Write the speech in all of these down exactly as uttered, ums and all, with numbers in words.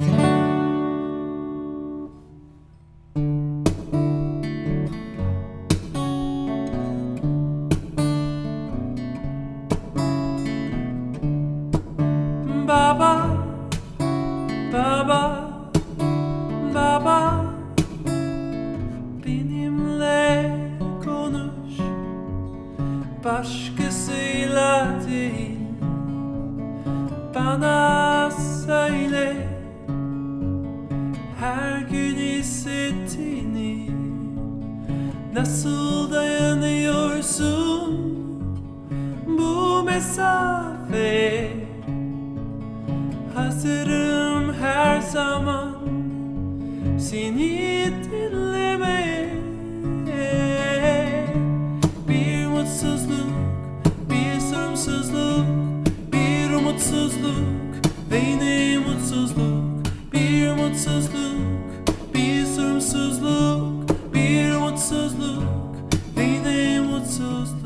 Baba, baba, baba, benimle konuş, başkasıyla değil. Bana söyle her gün hissettiğini, nasıl dayanıyorsun bu mesafeye? Hazırım her zaman seni dinlemeye. Bir mutsuzluk, bir sorumsuzluk, bir umutsuzluk ve yine mutsuzluk. Bir mutsuzluk, bir sorumsuzluk, bir umutsuzluk ve yine mutsuzluk.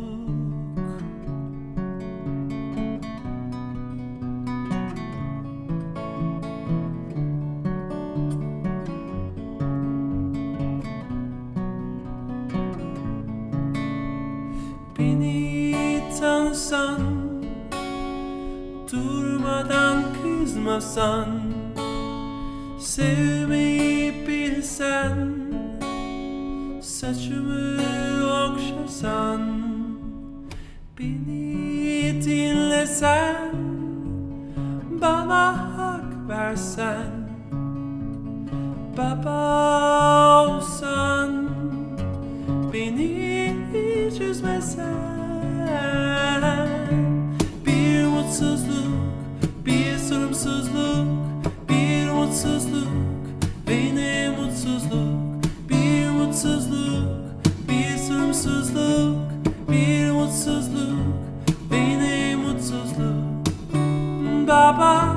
Beni tanısan, durmadan kızmasan, sevmeyi bilsen, saçımı okşasan, beni dinlesen, bana hak versen, baba olsan, beni hiç üzmesen. Bir mutsuzluk, bir sorumsuzluk, bir mutsuzluk ve yine mutsuzluk. Bir mutsuzluk, bir sorumsuzluk, bir mutsuzluk ve yine mutsuzluk. Baba,